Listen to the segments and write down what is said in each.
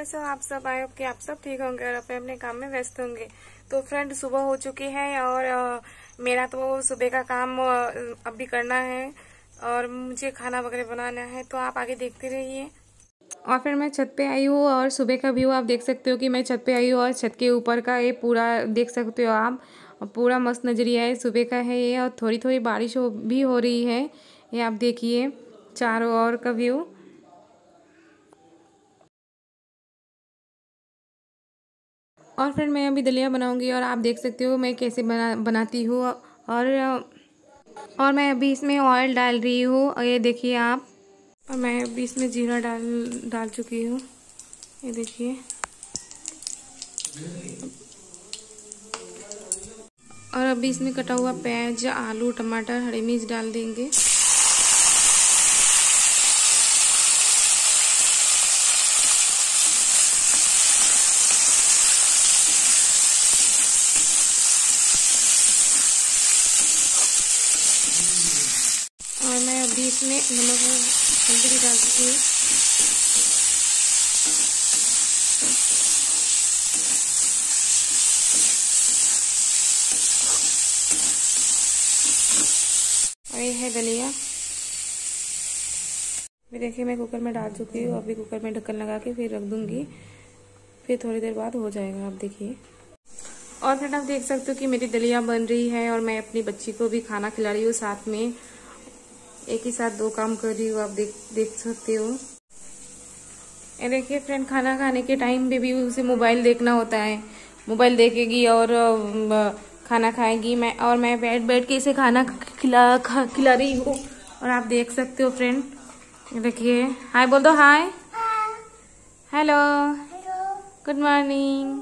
कैसे हो आप सब? आई होप कि आप सब ठीक होंगे और अपने अपने काम में व्यस्त होंगे। तो फ्रेंड, सुबह हो चुकी है और मेरा तो सुबह का काम अभी करना है और मुझे खाना वगैरह बनाना है, तो आप आगे देखते रहिए। और फिर मैं छत पे आई हूँ और सुबह का व्यू आप देख सकते हो कि मैं छत पे आई हूँ और छत के ऊपर का ये पूरा देख सकते हो आप। पूरा मस्त नज़रिया है, सुबह का है ये, और थोड़ी थोड़ी बारिश भी हो रही है। ये आप देखिए चारों ओर का व्यू। और फिर मैं अभी दलिया बनाऊंगी और आप देख सकते हो मैं कैसे बनाती हूँ। और मैं अभी इसमें ऑयल डाल रही हूँ और ये देखिए आप। और मैं अभी इसमें जीरा डाल चुकी हूँ, ये देखिए। और अभी इसमें कटा हुआ प्याज, आलू, टमाटर, हरी मिर्च डाल देंगे। और मैं अभी इसमें नमक और हल्दी भी डाल चुकी हूँ। और ये है दलिया। ये देखिए मैं कुकर में डाल चुकी हूँ। अभी कुकर में ढक्कन लगा के फिर रख दूंगी, फिर थोड़ी देर बाद हो जाएगा, आप देखिए। और फिर आप देख सकते हो कि मेरी दलिया बन रही है और मैं अपनी बच्ची को भी खाना खिला रही हूँ साथ में। एक ही साथ दो काम कर रही हूँ, आप देख सकते हो। ये देखिए फ्रेंड, खाना खाने के टाइम पे भी उसे मोबाइल देखना होता है। मोबाइल देखेगी और खाना खाएगी। मैं बैठ के इसे खाना खिला रही हूँ और आप देख सकते हो फ्रेंड। ये देखिए, हाय बोल दो, हाय, हेलो, गुड मॉर्निंग।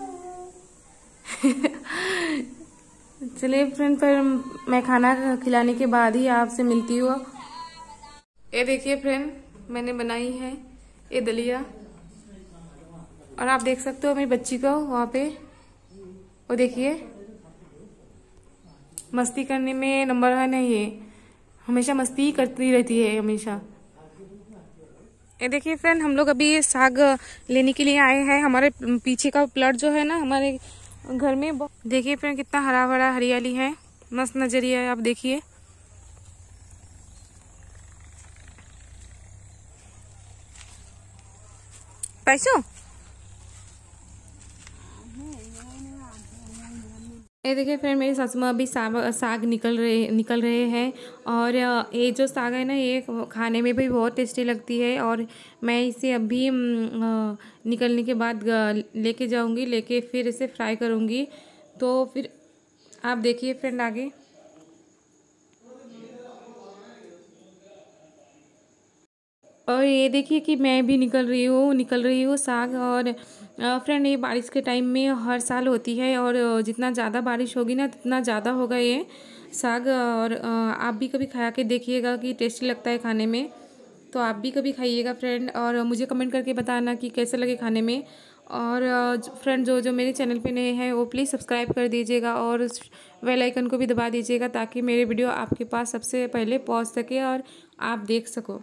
चलिए फ्रेंड, पर मैं खाना खिलाने के बाद ही आपसे मिलती हूँ। ये देखिए फ्रेंड, मैंने बनाई है ये दलिया और आप देख सकते हो मेरी बच्ची को वहाँ पे। वो देखिए, मस्ती करने में नंबर 1 है ये, हमेशा मस्ती ही करती रहती है हमेशा। ये देखिए फ्रेंड, हम लोग अभी साग लेने के लिए आए हैं। हमारे पीछे का प्लॉट जो है ना हमारे घर में, देखिए फ्रेंड कितना हरा भरा हरियाली है, मस्त नजरिया है, आप देखिए। पैसों ये देखिए फ्रेंड, मेरी सासू माँ अभी साग निकल रहे हैं। और ये जो साग है ना, ये खाने में भी बहुत टेस्टी लगती है। और मैं इसे अभी निकलने के बाद लेके जाऊंगी, लेके फिर इसे फ्राई करूंगी। तो फिर आप देखिए फ्रेंड आगे। और ये देखिए कि मैं भी निकल रही हूँ साग। और फ्रेंड, ये बारिश के टाइम में हर साल होती है और जितना ज़्यादा बारिश होगी ना जितना ज़्यादा होगा ये साग। और आप भी कभी खा के देखिएगा कि टेस्टी लगता है खाने में। तो आप भी कभी खाइएगा फ्रेंड, और मुझे कमेंट करके बताना कि कैसे लगे खाने में। और फ्रेंड, जो मेरे चैनल पे नए हैं वो प्लीज़ सब्सक्राइब कर दीजिएगा और बेल आइकन को भी दबा दीजिएगा, ताकि मेरे वीडियो आपके पास सबसे पहले पहुँच सके और आप देख सको।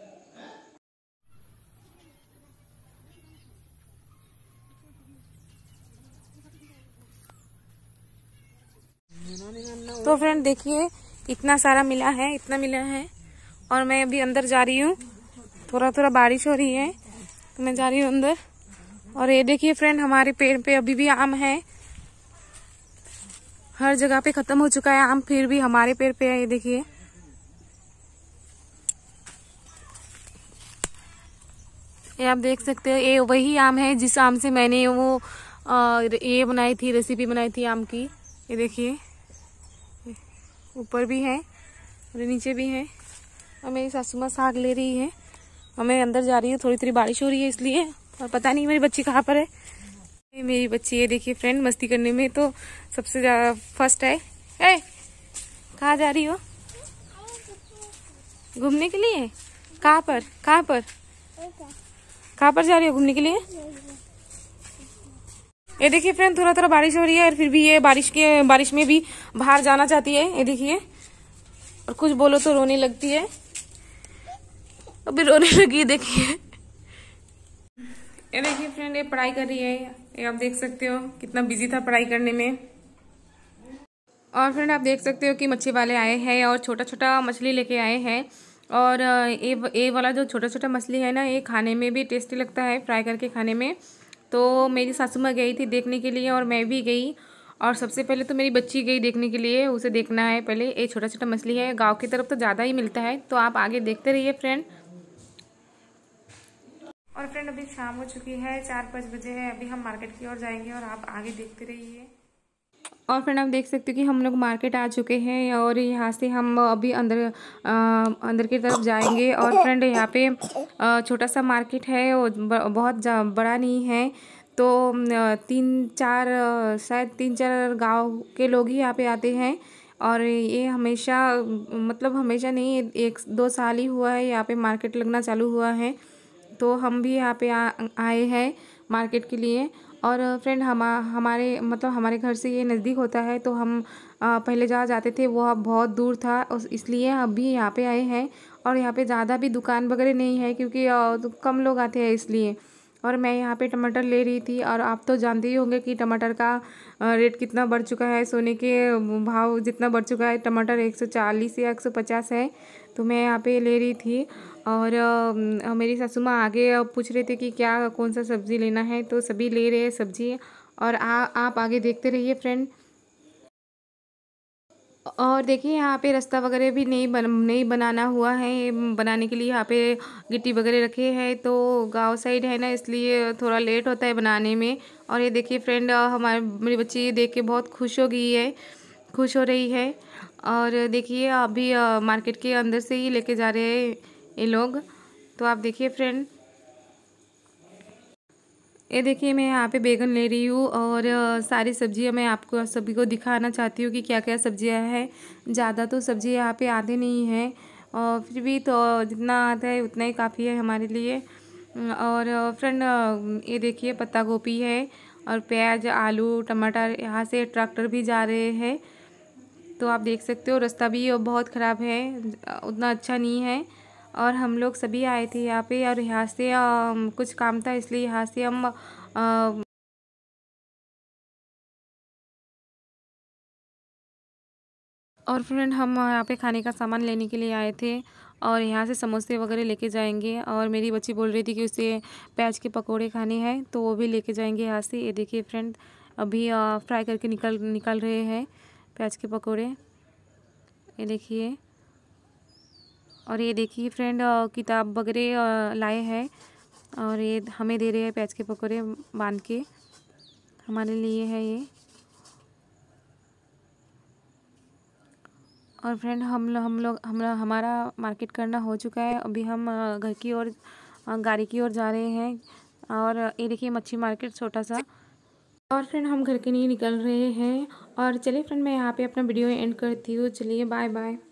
तो फ्रेंड देखिए, इतना मिला है और मैं अभी अंदर जा रही हूँ। थोड़ा थोड़ा बारिश हो रही है तो मैं जा रही हूँ अंदर। और ये देखिए फ्रेंड, हमारे पेड़ पे अभी भी आम है। हर जगह पे खत्म हो चुका है आम, फिर भी हमारे पेड़ पे है, ये देखिए। ये आप देख सकते हो, ये वही आम है जिस आम से मैंने वो ये बनाई थी, रेसिपी बनाई थी आम की। ये देखिए, ऊपर भी है और नीचे भी है। और मेरी सासू माँ साग ले रही है और मैं अंदर जा रही हूँ। थोड़ी थोड़ी बारिश हो रही है इसलिए, और पता नहीं मेरी बच्ची कहाँ पर है। मेरी बच्ची, ये देखिए फ्रेंड, मस्ती करने में तो सबसे ज्यादा फर्स्ट है। कहाँ जा रही हो? घूमने के लिए? कहाँ पर जा रही हो घूमने के लिए? ये देखिए फ्रेंड, थोड़ा थोड़ा बारिश हो रही है और फिर भी ये बारिश में भी बाहर जाना चाहती है, ये देखिए। और कुछ बोलो तो रोने लगती है, अभी रोने लगी, देखिए। ये देखिए फ्रेंड, ये पढ़ाई कर रही है। ये आप देख सकते हो कितना बिजी था पढ़ाई करने में। और फ्रेंड आप देख सकते हो कि मच्छी वाले आए हैं और छोटा छोटा मछली लेके आए हैं। और ये वाला जो छोटा छोटा मछली है ना, ये खाने में भी टेस्टी लगता है, फ्राई करके खाने में। तो मेरी सासू माँ गई थी देखने के लिए और मैं भी गई। और सबसे पहले तो मेरी बच्ची गई देखने के लिए, उसे देखना है पहले। ये छोटा छोटा मछली है, गाँव की तरफ तो ज़्यादा ही मिलता है। तो आप आगे देखते रहिए फ्रेंड। और फ्रेंड अभी शाम हो चुकी है, 4-5 बजे है। अभी हम मार्केट की ओर जाएंगे और आप आगे देखते रहिए। और फ्रेंड आप देख सकते हो कि हम लोग मार्केट आ चुके हैं और यहाँ से हम अभी अंदर की तरफ जाएंगे। और फ्रेंड यहाँ पे छोटा सा मार्केट है, वो बहुत बड़ा नहीं है। तो 3-4 शायद 3-4 गांव के लोग ही यहाँ पे आते हैं। और ये हमेशा, मतलब हमेशा नहीं, 1-2 साल ही हुआ है यहाँ पे मार्केट लगना चालू हुआ है। तो हम भी यहाँ पे आए हैं मार्केट के लिए। और फ्रेंड हमारे मतलब हमारे घर से ये नज़दीक होता है। तो हम पहले जहाँ जाते थे वो अब बहुत दूर था, इसलिए अभी यहाँ पे आए हैं। और यहाँ पे ज़्यादा भी दुकान वगैरह नहीं है क्योंकि कम लोग आते हैं इसलिए। और मैं यहाँ पे टमाटर ले रही थी। और आप तो जानते ही होंगे कि टमाटर का रेट कितना बढ़ चुका है, सोने के भाव जितना बढ़ चुका है। टमाटर 140 या 150 है। तो मैं यहाँ पे ले रही थी। और मेरी सासू माँ आगे पूछ रहे थे कि क्या कौन सा सब्ज़ी लेना है, तो सभी ले रहे हैं सब्ज़ी। और आप आगे देखते रहिए फ्रेंड। और देखिए यहाँ पे रास्ता वगैरह भी नहीं बनाना हुआ है। बनाने के लिए यहाँ पे गिट्टी वगैरह रखे हैं। तो गांव साइड है ना, इसलिए थोड़ा लेट होता है बनाने में। और ये देखिए फ्रेंड, मेरी बच्ची ये देख के बहुत खुश हो गई है, खुश हो रही है। और देखिए अभी मार्केट के अंदर से ही लेके जा रहे हैं ये लोग। तो आप देखिए फ्रेंड, ये देखिए मैं यहाँ पे बैगन ले रही हूँ। और सारी सब्जियाँ मैं आपको सभी को दिखाना चाहती हूँ कि क्या क्या सब्जियाँ हैं। ज़्यादा तो सब्जी यहाँ पे आते नहीं हैं, और फिर भी तो जितना आता है उतना ही काफ़ी है हमारे लिए। और फ्रेंड ये देखिए पत्ता गोभी है और प्याज, आलू, टमाटर। यहाँ से ट्रैक्टर भी जा रहे हैं। तो आप देख सकते हो रास्ता भी बहुत ख़राब है, उतना अच्छा नहीं है। और हम लोग सभी आए थे यहाँ पे, और यहाँ से कुछ काम था इसलिए यहाँ से हम और फ्रेंड हम यहाँ पे खाने का सामान लेने के लिए आए थे। और यहाँ से समोसे वगैरह लेके जाएंगे। और मेरी बच्ची बोल रही थी कि उसे प्याज के पकोड़े खाने हैं, तो वो भी लेके जाएंगे यहाँ से। ये देखिए फ्रेंड, अभी फ्राई करके निकल रहे हैं प्याज के पकोड़े, ये देखिए। और ये देखिए फ्रेंड, किताब वगैरह लाए हैं और ये हमें दे रहे हैं प्याज के पकौड़े बांध के, हमारे लिए है ये। और फ्रेंड हमारा मार्केट करना हो चुका है। अभी हम घर की ओर, गाड़ी की ओर जा रहे हैं। और ये देखिए मच्छी मार्केट छोटा सा। और फ्रेंड हम घर के लिए निकल रहे हैं। और चलिए फ्रेंड, मैं यहाँ पे अपना वीडियो एंड करती हूँ। चलिए बाय बाय।